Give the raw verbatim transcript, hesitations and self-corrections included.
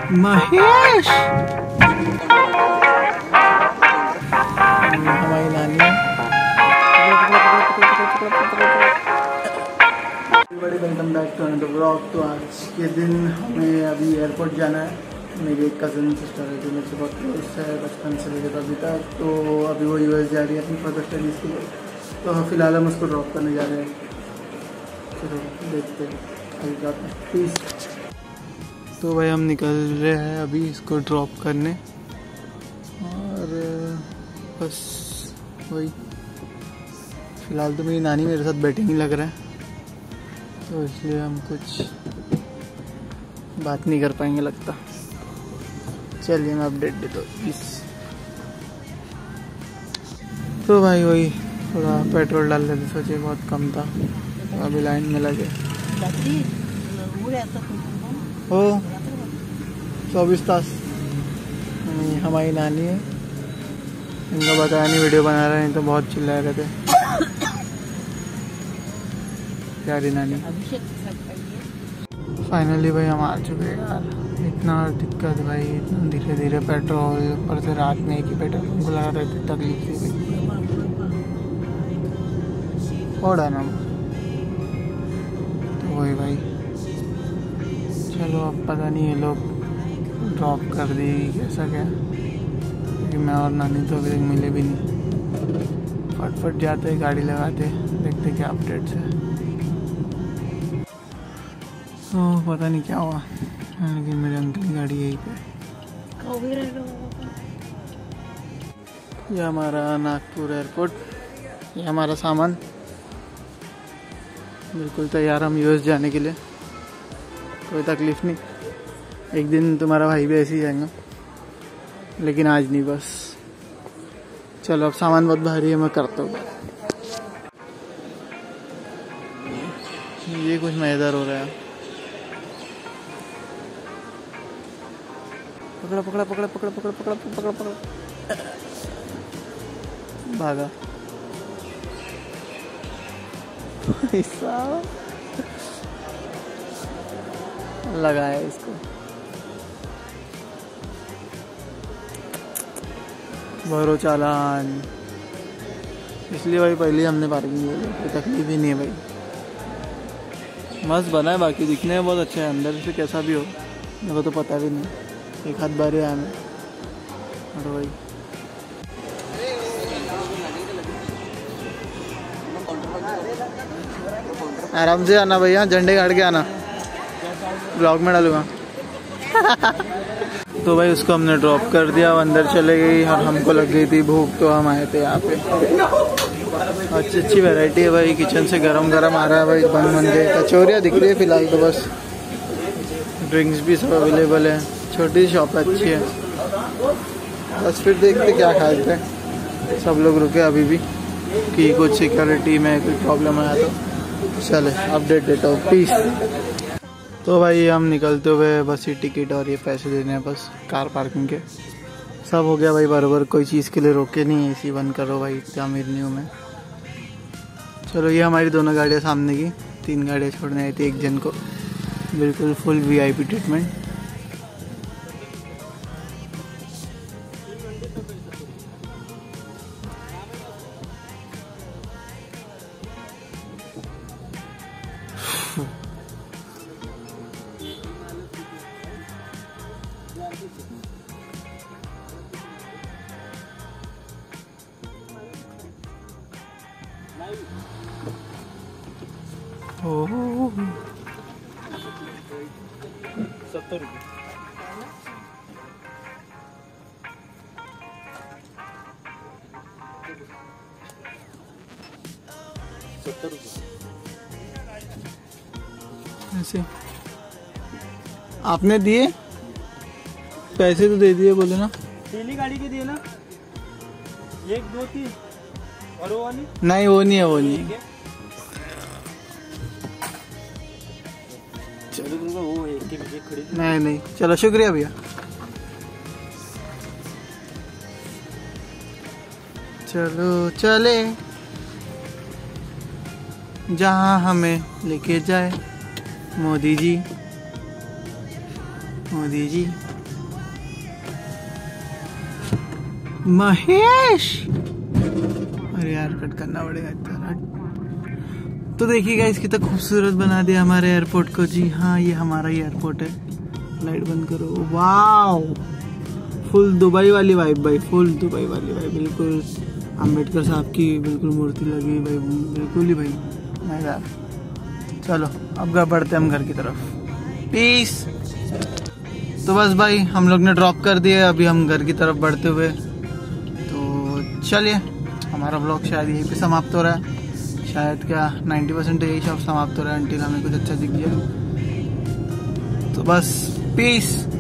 महेश हमारी नानी बड़ी welcome back to another vlog. तो आज के दिन हमें अभी एयरपोर्ट जाना है। मेरी एक कज़न सिस्टर है जो मेरे से बहुत क्लोज है बचपन से लेकर अभी तक। तो अभी वो यूएस जा रही है अपनी फर्दर स्टडीज़ के लिए। तो फ़िलहाल हम उसको ड्रॉप करने जा रहे हैं। चलो देखते हैं अभी जाते हैं। प्लीज़। तो भाई हम निकल रहे हैं अभी इसको ड्रॉप करने और बस वही। फ़िलहाल तो मेरी नानी मेरे साथ बैठे नहीं लग रहा है तो इसलिए हम कुछ बात नहीं कर पाएंगे लगता। चलिए मैं अपडेट देता हूँ प्लीज़। तो भाई वही थोड़ा पेट्रोल डाल लेते सोचे बहुत कम था तो अभी लाइन में लगे हो चौबीस तास। हमारी नानी है, इनको बताया नहीं वीडियो बना रहे हैं तो बहुत चिल्ला रहे थे। प्यारी नानी। फाइनली भाई हम आ चुके हैं यार। इतना दिक्कत भाई, इतना धीरे धीरे पेट्रोल, ऊपर से रात में एक ही पेट्रोल हमको लगा था इतनी तकलीफ थी भाई। थोड़ा ना तो वही भाई। चलो अब पता नहीं ये लोग ड्रॉप कर दी कैसा क्या, क्योंकि मैं और नानी तो अभी तक मिले भी नहीं। फटफट जाते गाड़ी लगाते देखते क्या अपडेट्स है। तो पता नहीं क्या हुआ लेकिन मेरे अंकल की गाड़ी यहीं पे। ये हमारा नागपुर एयरपोर्ट, ये हमारा सामान बिल्कुल तैयार हम यूएस जाने के लिए। कोई तकलीफ नहीं, एक दिन तुम्हारा भाई भी ऐसे ही जाएगा लेकिन आज नहीं बस। चलो अब सामान बहुत भारी है, मैं करता हूँ। ये कुछ मज़ेदार हो रहा है। पकड़ा पकड़ा पकड़ा पकड़ा पकड़ा पकड़ा पकड़ा पकड़ा भागा। लगाया इसको। भरो चालान। इसलिए भाई पहले हमने पार्किंग की, कोई तकलीफ ही नहीं है भाई। मस्त बना है, बाकी दिखने में बहुत अच्छा है, अंदर से कैसा भी हो मेरे को तो पता भी नहीं। एक हाथ बारे आया मैं और भाई आराम से आना भैया, झंडे गाड़ के आना, ब्लॉग में डालूंगा। तो भाई उसको हमने ड्रॉप कर दिया, वो अंदर चले गई और हमको लग गई थी भूख तो हम आए थे यहाँ पे। अच्छी अच्छी वैरायटी है भाई, किचन से गरम गरम आ रहा है भाई, बन बन के कचौरियाँ दिख रही है फिलहाल तो बस। ड्रिंक्स भी सब अवेलेबल है, छोटी सी शॉप अच्छी है। बस फिर देखते क्या खाते हैं। सब लोग रुके अभी भी कि कुछ सिक्योरिटी में कोई प्रॉब्लम आया तो चले अपडेट देता हूँ प्लीज़। तो भाई हम निकलते हुए बस ये टिकट और ये पैसे देने हैं बस कार पार्किंग के। सब हो गया भाई बराबर, कोई चीज़ के लिए रोके नहीं, एसी बंद करो भाई, इतना अमीर नहीं हूँ मैं। चलो ये हमारी दोनों गाड़ियाँ सामने की, तीन गाड़ियाँ छोड़ने आई थी एक जन को, बिल्कुल फुल वीआईपी ट्रीटमेंट। ओह सत्तर रुपये। सत्तर रुपये ऐसे आपने दिए पैसे तो दे दिए बोले ना। पीली गाड़ी के दिए ना, एक दो तीन और वो वाली नहीं, वो नहीं है, वो नहीं है। चलो वो एक के पीछे खड़ी। नहीं नहीं, चलो शुक्रिया भैया। चलो चले जहाँ हमें लेके जाए मोदी जी, मोदी जी। महेश, अरे यार कट करना पड़ेगा इतना। तो देखिए गाइस कितना खूबसूरत बना दिया हमारे एयरपोर्ट को। जी हाँ, ये हमारा ही एयरपोर्ट है। लाइट बंद करो। वाओ, फुल दुबई वाली वाइब भाई, फुल दुबई वाली वाइब। बिल्कुल अम्बेडकर साहब की बिल्कुल मूर्ति लगी भाई, बिल्कुल ही भाई मजेदार। चलो अब घर बढ़ते हम घर की तरफ। पीस। तो बस भाई हम लोग ने ड्रॉप कर दिए, अभी हम घर की तरफ बढ़ते हुए। तो चलिए, हमारा ब्लॉग शायद यहीं पे समाप्त हो रहा है। शायद क्या नब्बे परसेंट यही सब समाप्त हो रहा है, अंटिल हमें कुछ अच्छा दिख जाए। तो बस पीस।